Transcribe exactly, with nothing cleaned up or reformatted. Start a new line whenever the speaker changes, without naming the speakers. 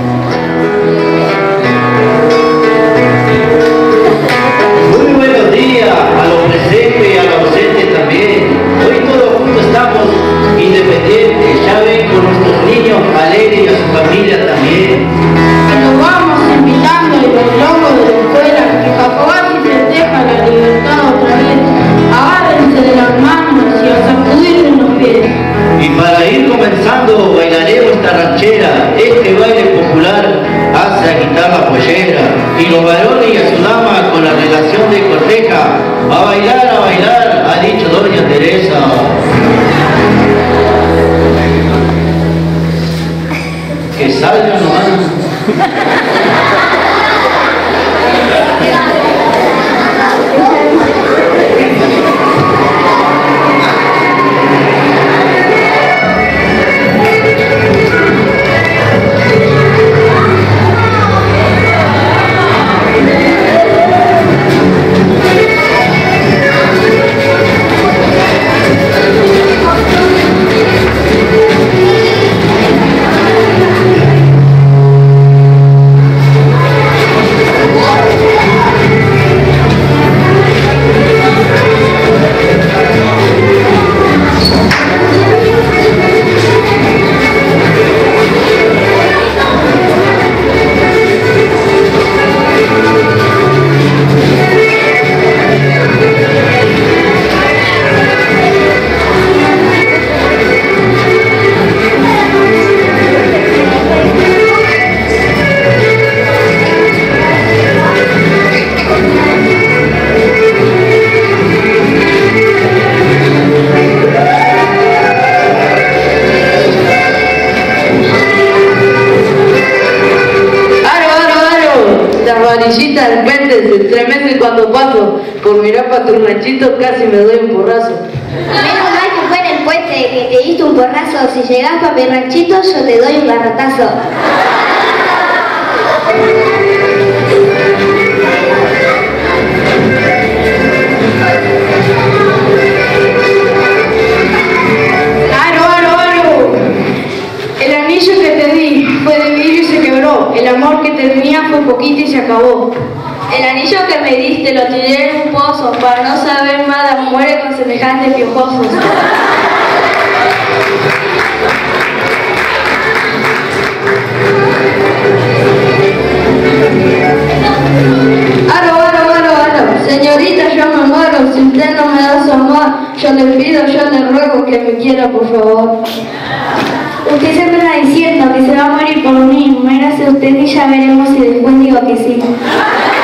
Muy buenos días a los presentes y a los ausentes también. Hoy todos juntos estamos independientes, ya ven, con nuestros niños alegres y a su familia también.
Y nos vamos invitando y los locos de la escuela que Capogal y festeja la libertad otra vez. Agárrense de las manos y a sacudirse los pies.
Y para ir comenzando bailaremos esta ranchera. Este baile popular hace agitar la pollera. Y los varones y a su dama con la relación de corteja. A bailar, a bailar, ha dicho doña Teresa. Que salgan nomás.
Varillita de repente se estremece cuando paso por mirar para tu ranchito, casi me doy un porrazo.
Menos mal que fue en el puente que te diste un porrazo. Si llegás para mi ranchito, yo te doy un garrotazo.
¡Aro, aro, aro! El anillo que te di fue de vidrio y se quebró. El amor que te tenía fue poquito y se acabó.
El anillo que me diste lo tiré en un pozo para no saber más de muere con semejantes piojosos.
¡Aro, aro, aro, aro! Señorita, yo me muero. Si usted no me da su amor, yo le pido, yo le ruego que me quiera, por favor.
Usted siempre está diciendo que se va a morir por mí. Muérase usted y ya veremos si después digo que sí.